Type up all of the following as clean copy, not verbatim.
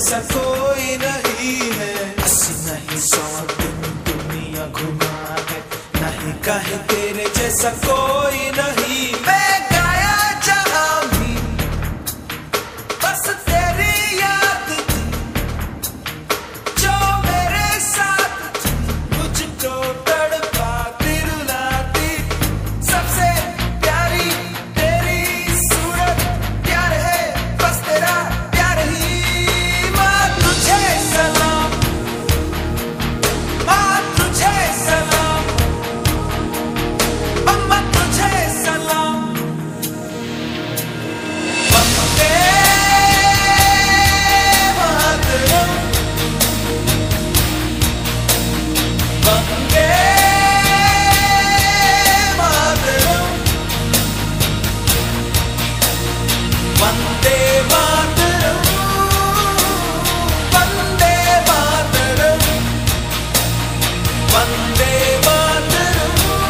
जैसा कोई नहीं है। 80 नहीं 100 दिन दुनिया घुमा है, नहीं कहे तेरे जैसा कोई नहीं। मैं गाया जहां भी बस तेरी याद थी, जो मेरे साथ थी मुझको तड़पा दिलाती। सबसे प्यारी तेरी सूरत, प्यार है बस तेरा प्यार ही। माँ तुझे सलाम, माँ तुझे सलाम, अम्मा तुझे सलाम। वंदे मातरम, वंदे मातरम, वंदे मातरम, वंदे मातरम, वंदे मातरम,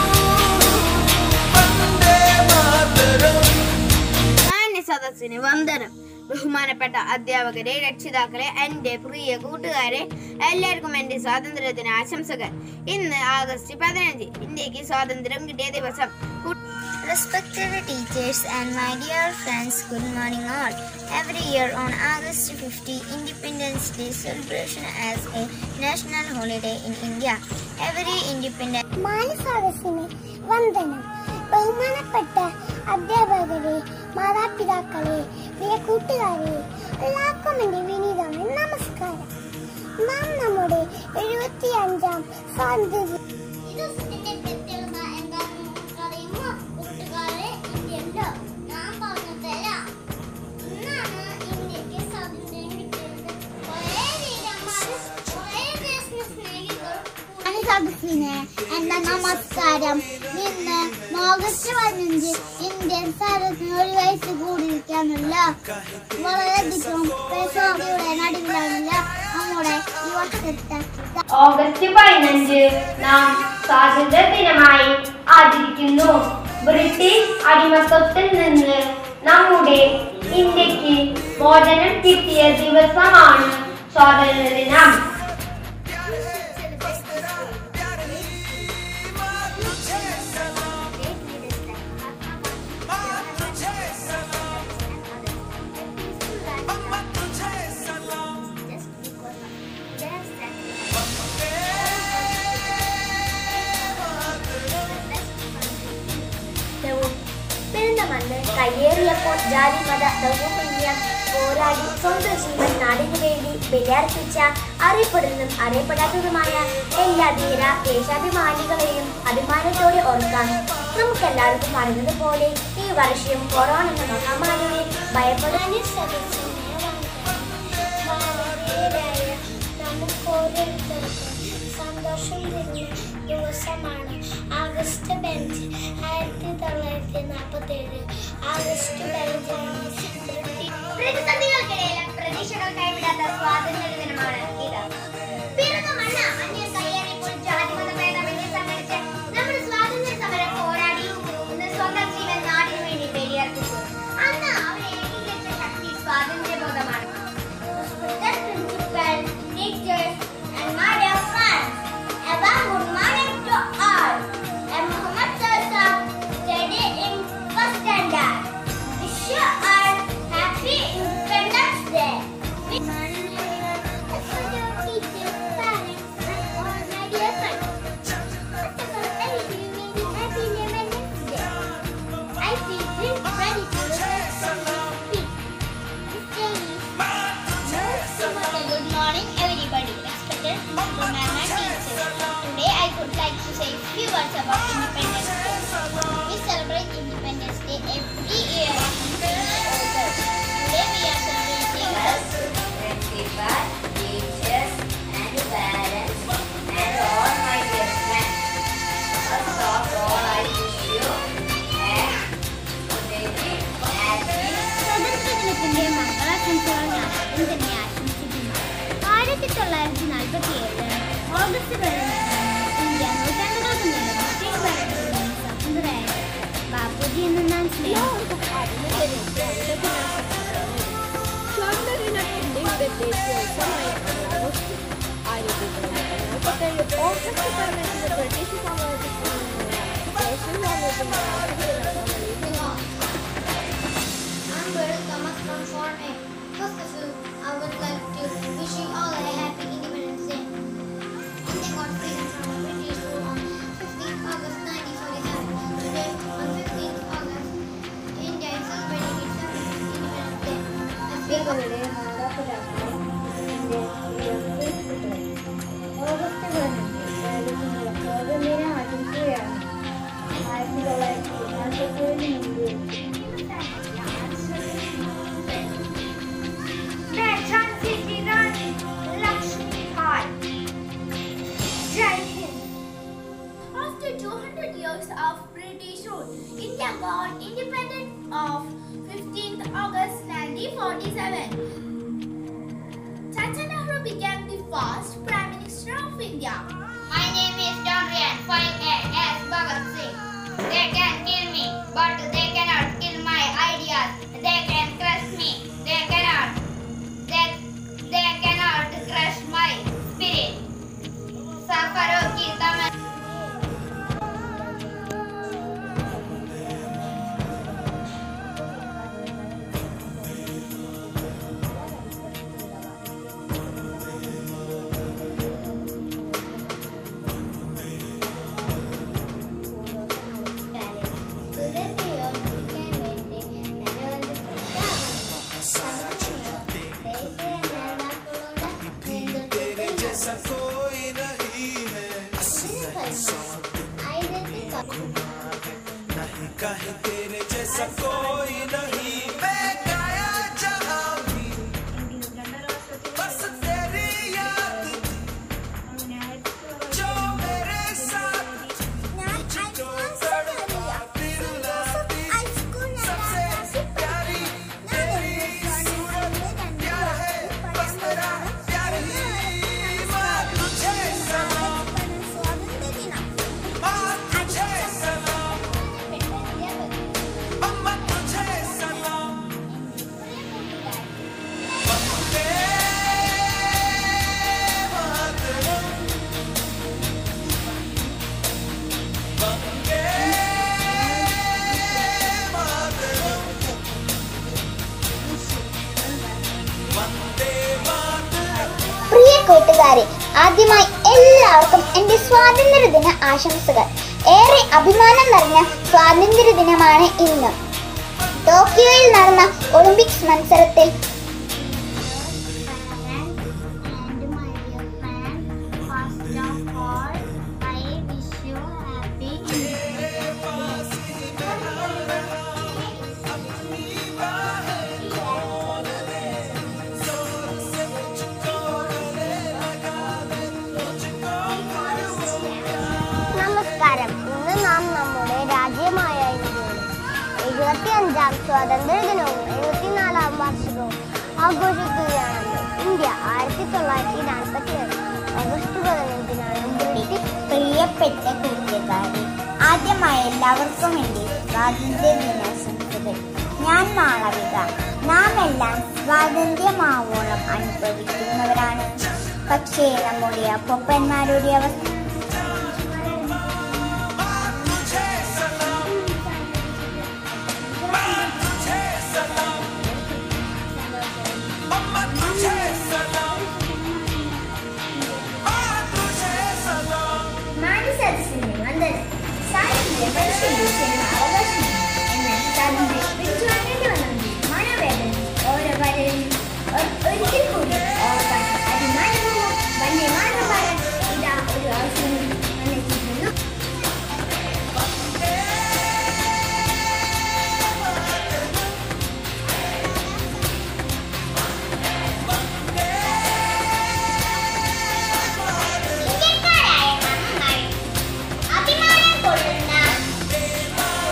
वंदे मातरम। സദസ്സിന് വന്ദനം. ബഹുമാനപ്പെട്ട അധ്യാപകരെ, രക്ഷിതാക്കളെ, എൻ്റെ പ്രിയ കൂട്ടുകാരെ, എല്ലാവർക്കും എൻ്റെ സ്വാതന്ത്ര്യദിന ആശംസകൾ. ഇന്ന് ആഗസ്റ്റ് 15, ഇന്ത്യക്ക് സ്വാതന്ത്ര്യം കിട്ടിയ ദിവസം. Respected teachers and my dear friends, good morning all. Every year on August 50, Independence Day celebration as a national holiday in India. Every independent മാനസദസ്സിന് വന്ദനം. ബഹുമാനപ്പെട്ട അധ്യാപകരെ, മാതാപിതാക്കളെ, പ്രിയ കൂട്ടുകാരെ, എല്ലാവർക്കും എൻ്റെ വിനീതമായ നമസ്കാരം. നാം നമ്മുടെ 75ാം സ്വാതന്ത്ര്യ എന്റെ നമസ്കാരം. ഇന്ന് ഓഗസ്റ്റ് 15 ഇന്ത്യൻ സൈന്യത്തിന് ഒരു വയസ്സ് കൂടിയിരിക്കാനുള്ള വളരെയധികം പേശോടെ നടുവിലാണല്ല നമ്മുടെ ഈ വർഷത്തെ ഓഗസ്റ്റ് 15 നാം സ്വാതന്ത്ര്യ ദിനമായി ആചരിക്കുന്നു. ബ്രിട്ടീഷ് അടിമത്തത്തിൽ നിന്ന് നമ്മുടെ ഇന്ത്യക്ക് മോചനം കിട്ടിയ ദിവസമാണ് സ്വാതന്ത്ര്യ ദിനം. പെരുന്തമണ്ണ് കയ്യേറിയപ്പോൾ ജാതി മത ദൗർബല്യം പോരാടി സ്വന്തം ജീവൻ നാടിനു വേണ്ടി ബലിയർപ്പിച്ച അറിയപ്പെടുന്നതും അറിയപ്പെടാത്തതുമായ എല്ലാ ധീര ദേശാഭിമാനികളെയും അഭിമാനത്തോടെ ഓർക്കാം. നമുക്കെല്ലാവർക്കും അറിഞ്ഞതുപോലെ ഈ വർഷം കൊറോണ എന്ന മഹാമാരിയെ ഭയപ്പെടാൻ സന്തോഷം തരുന്ന ദിവസമാണ് ആഗസ്റ്റ് 5, 1947. ആഗസ്റ്റ് 5 പ്രതിസന്ധികൾക്കിടയിലും പ്രതീക്ഷകൾ കൈവിടാത്ത സ്വാതന്ത്ര്യ ദിനമാണ് ഇത്. പിറന്ന മണ്ണ് അന്യം കയ്യേറിയപ്പോൾ ജാതിമത ഭേദമന്യേ സംഘടിച്ച് നമ്മുടെ സ്വാതന്ത്ര്യ സമരം പോരാടി സ്വന്തം ജീവൻ നാടിനു വേണ്ടി ബലിയർപ്പിച്ചു. അന്ന് അവരെ ഏകീകരിച്ച ശക്തി സ്വാതന്ത്ര്യബോധമാണ്. Teachers and my dear friends, a warm good morning to all. I'm Muhammad Salsa, studying in first standard. Wish you all happy Independence Day. Good morning, teachers, parents, and all my dear friends. First of all, I wish you many happy Independence Day. I feel ready to speak. This day is good morning, everybody. Respected gentlemen and teachers. Today I would like to say a few words about Independence Day. We celebrate Independence Day every year on 15th August. Today we are celebrating Principal, teachers, and parents, and all my dear friends. First of all, I wish you a very happy. സ്വാതന്ത്ര്യദിനത്തിന്റെ മംഗളാശംസകൾ ഞാൻ തന്നെ ആശംസിക്കുന്നു. 1947 August 15 India നൂറ്റാണ്ടുകൾക്ക് മുമ്പ് British ഭരണത്തിൽ നിന്ന് സ്വതന്ത്രയായി. ബാപ്പുജി എന്ന് നാം സ്വാതന്ത്ര്യദിനത്തിന്റെ ഉദ്ദേശം ഇന്ത്യയുടെ മാതാപിതാക്കളെ എൻ്റെ സുഹൃത്തുക്കളെ, ഓഗസ്റ്റ് 15 സ്വാതന്ത്ര്യം ആശംസിക്കുകയാണ്. 1947 മുമ്പ് After 200 years of British rule, India got independent of 15th August 1947. Chacha Nehru became the first Prime Minister of India. My name is Donrian, 5A as Bhagat Singh. They can kill me, but they cannot kill my ideas. They can crush me, they cannot crush my spirit. Safaron ki tamanna. कोई नहीं है नहीं कहे तेरे जैसा कोई नहीं मैं गाया जहाँ भी बस तेरी याद जो मेरे साथ तुझको तड़पाती रुलाती सबसे प्यारी तेरी सूरत प्यार है बस मेरा प्यार ही माँ तुझे सलाम माँ तुझे सलाम अम्मा तुझे सलाम वंदे मातरम वंदे मातरम वंदे मातरम പ്രിയ കൂട്ടുകാരെ, ആദ്യമായി എല്ലാവർക്കും എൻ്റെ സ്വാതന്ത്ര്യദിന ആശംസകൾ. ഏറെ അഭിമാനം നിറഞ്ഞ സ്വാതന്ത്ര്യ ദിനമാണ് ഇന്ന്. ടോക്കിയോയിൽ നടന്ന ഒളിമ്പിക്സ് മത്സരത്തിൽ നമസ്കാരം. ഇന്ന് നാം നമ്മുടെ രാജ്യമായ ഇന്ത്യയുടെ 75ാം സ്വാതന്ത്ര്യ ദിനവും 74ാം വാർഷികവും ആഘോഷിക്കുകയാണല്ലോ. ഇന്ത്യ 1947 ഓഗസ്റ്റ് 15-നാണ് ബ്രിട്ടീഷ്. പ്രിയപ്പെട്ട കൂട്ടുകാരെ, ആദ്യമായി എല്ലാവർക്കും എൻ്റെ സ്വാതന്ത്ര്യ ദിനാശംസകൾ. ഞാൻ മാളവിക. നാം എല്ലാം സ്വാതന്ത്ര്യമാവോളം അനുഭവിക്കുന്നവരാണ്. പക്ഷേ നമ്മുടെ അപ്പൂപ്പന്മാരുടെ അവസ്ഥ മാനസരസിന്റെ വന്ദനം. സ്വാതന്ത്ര്യ പരിശീലിക്കുന്ന അവകാശം എന്നാൽ സ്വാതന്ത്ര്യം പിടിച്ചുവാങ്ങേണ്ടി വന്നെങ്കിൽ മനോവേദന ഓരോരുത്തരും ഒരിക്കൽ കൂടി ഓർക്കാൻ അഭിമാനവും വന്ദേ മാതരം പാടാൻ ഇതാ ഒരു അവസരം വന്നെത്തിക്കുന്നു. ഇന്ത്യക്കാരായ നമ്മൾ അഭിമാനം കൊള്ളുന്ന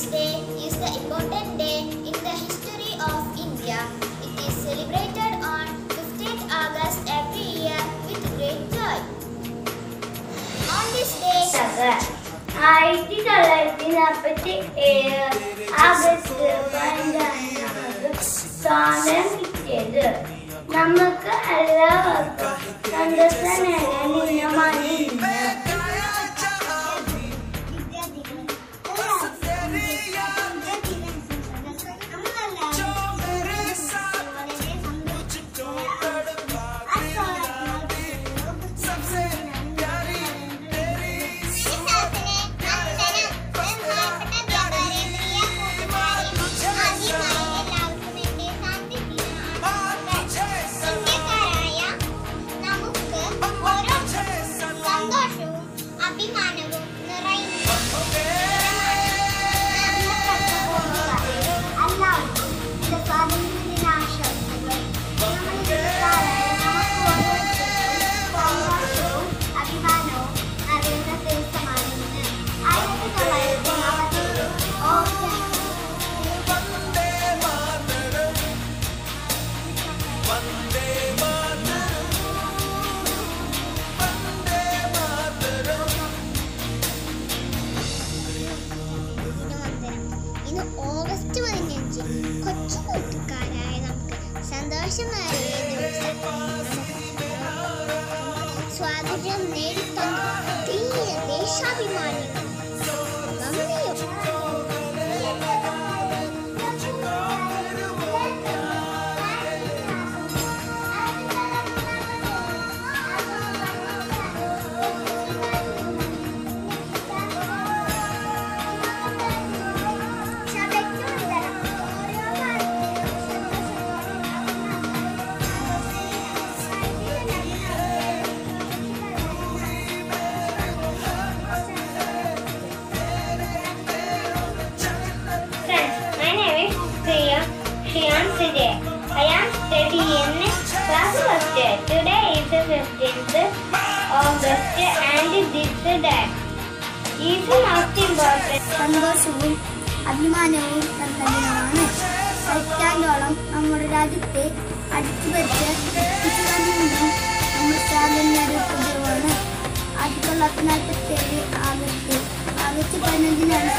this day is the important day in the history of India. It is celebrated on 15th August every year with great joy. On this day, 1947 August 15 സ്വാതന്ത്ര്യം കിട്ടിയത്. നമുക്ക് എല്ലാവർക്കും സന്തോഷം നേടാൻ ദിനമാണ് ഇന്ന്. ഓഗസ്റ്റ് 15 കൊച്ചു കൂട്ടുകാരായ നമുക്ക് സന്തോഷമേറിയ ദിവസം. സ്വാതന്ത്ര്യം നേടിത്തന്ന ധീര ദേശാഭിമാനികൾ I am studying class first. Today is the 15th August and this day is most important. സന്തോഷവും അഭിമാനവും തന്ന ദിനമാണ്. പതിറ്റാണ്ടോളം നമ്മുടെ രാജ്യത്തെ അടിച്ചുപറിച്ച് ബ്രിട്ടീഷുകാരിൽ നിന്നും നമ്മൾ സ്വാതന്ത്ര്യം നേടിയതാണ്. 1947 August 15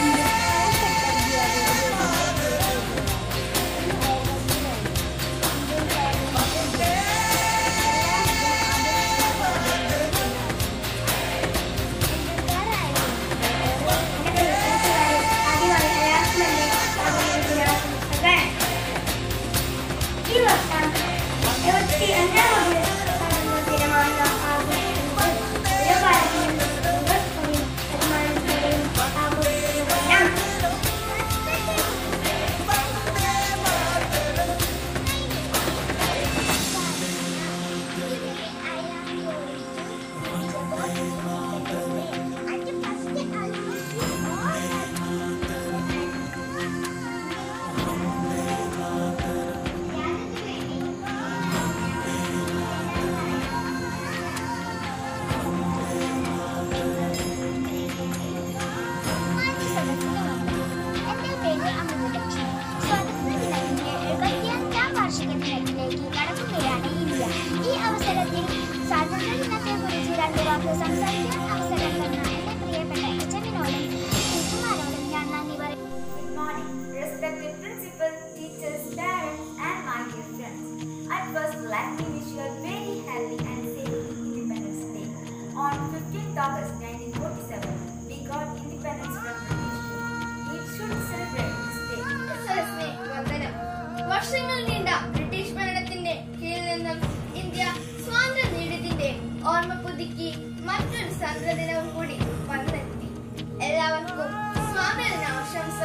Respected principal, teachers, parents, and my dear friends. I'd first like to wish you a very happy and safe Independence Day. On 15th August 1947, we got independence from British rule. We should celebrate this day. വർഷങ്ങൾ നീണ്ട British ഭരണത്തിന്റെ കീഴിൽ നിന്നും India സ്വാതന്ത്ര്യം നേടിയതിന്റെ ഓർമ്മ പുതുക്കി മറ്റൊരു സ്വാതന്ത്ര്യദിനവും കൂടി വന്നെത്തി. എല്ലാവർക്കും സ്വാതന്ത്ര്യ ദിനാശംസ.